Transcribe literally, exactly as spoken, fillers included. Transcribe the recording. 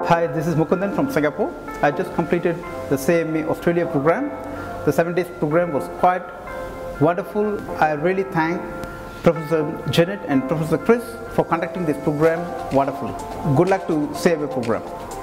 Hi, this is Mukundan from Singapore. I just completed the C M A Australia program. The seven days program was quite wonderful. I really thank Professor Janek and Professor Chris for conducting this program wonderfully. Good luck to C M A program.